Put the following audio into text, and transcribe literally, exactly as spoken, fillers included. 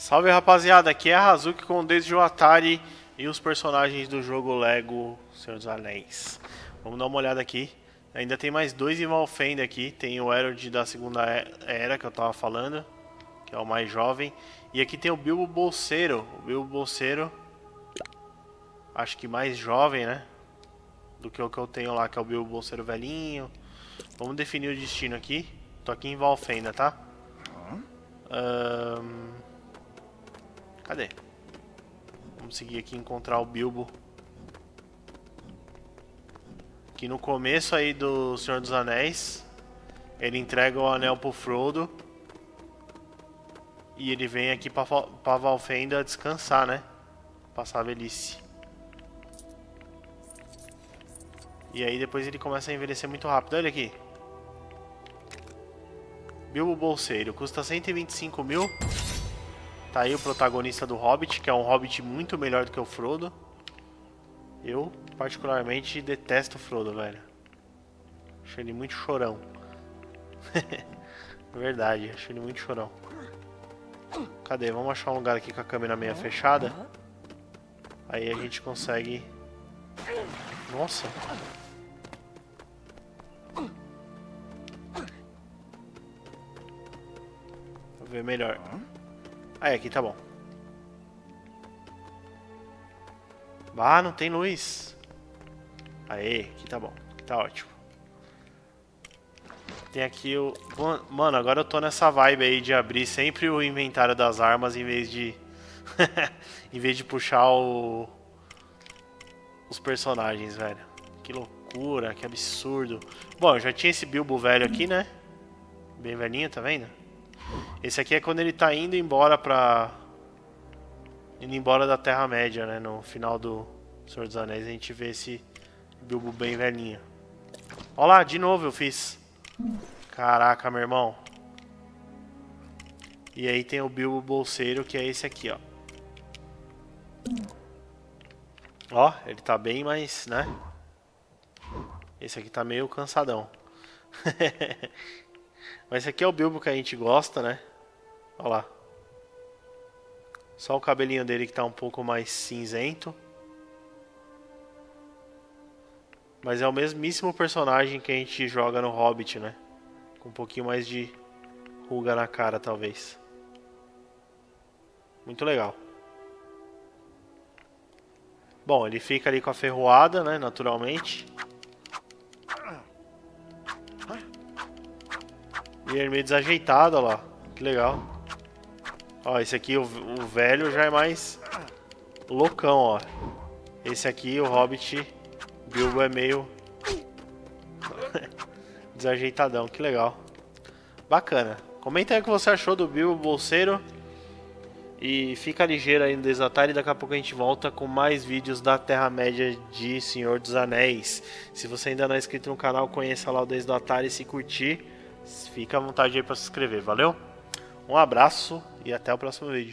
Salve rapaziada, aqui é a Hazuki com o Desde o Atari e os personagens do jogo Lego Senhor dos Anéis. Vamos dar uma olhada aqui. Ainda tem mais dois Ivalfenda aqui. Tem o Elrond da Segunda Era que eu tava falando, que é o mais jovem. E aqui tem o Bilbo Bolseiro. O Bilbo Bolseiro, acho que mais jovem, né? Do que o que eu tenho lá, que é o Bilbo Bolseiro velhinho. Vamos definir o destino aqui. Tô aqui em Valfenda, tá? Um... Cadê? Vamos seguir aqui e encontrar o Bilbo. Que no começo aí do Senhor dos Anéis, ele entrega o anel pro Frodo. E ele vem aqui pra, pra Valfenda descansar, né? Passar a velhice. E aí depois ele começa a envelhecer muito rápido. Olha aqui. Bilbo Bolseiro. Custa cento e vinte e cinco mil. Tá aí o protagonista do Hobbit, que é um Hobbit muito melhor do que o Frodo. Eu, particularmente, detesto o Frodo, velho. Acho ele muito chorão. Verdade, acho ele muito chorão. Cadê? Vamos achar um lugar aqui com a câmera meio fechada. Aí a gente consegue... Nossa! Vou ver melhor. Aí, aqui tá bom. Ah, não tem luz. Aê, aqui tá bom. Aqui tá ótimo. Tem aqui o... Mano, agora eu tô nessa vibe aí de abrir sempre o inventário das armas em vez de... em vez de puxar o... os personagens, velho. Que loucura, que absurdo. Bom, eu já tinha esse Bilbo velho aqui, né? Bem velhinho, tá vendo? Esse aqui é quando ele tá indo embora pra... Indo embora da Terra-média, né? No final do Senhor dos Anéis a gente vê esse Bilbo bem velhinho. Olha lá, de novo eu fiz. Caraca, meu irmão. E aí tem o Bilbo Bolseiro, que é esse aqui, ó. Ó, ele tá bem mais, né? Esse aqui tá meio cansadão. Mas esse aqui é o Bilbo que a gente gosta, né? Olha lá. Só o cabelinho dele que tá um pouco mais cinzento. Mas é o mesmíssimo personagem que a gente joga no Hobbit, né? Com um pouquinho mais de ruga na cara, talvez. Muito legal. Bom, ele fica ali com a ferroada, né? Naturalmente. E ele meio desajeitado, olha lá. Que legal. Ó, esse aqui, o, o velho, já é mais loucão, ó. Esse aqui, o Hobbit, Bilbo, é meio desajeitadão. Que legal. Bacana. Comenta aí o que você achou do Bilbo Bolseiro. E fica ligeiro aí no Desde o Atari. Daqui a pouco a gente volta com mais vídeos da Terra-média de Senhor dos Anéis. Se você ainda não é inscrito no canal, conheça lá o Desde o Atari. Se curtir, fica à vontade aí para se inscrever. Valeu? Um abraço e até o próximo vídeo.